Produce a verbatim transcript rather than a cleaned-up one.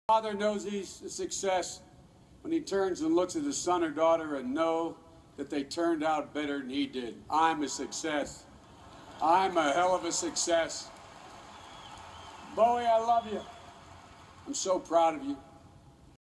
Father knows he's a success when he turns and looks at his son or daughter and know that they turned out better than he did. I'm a success. I'm a hell of a success. Bowie, I love you. I'm so proud of you.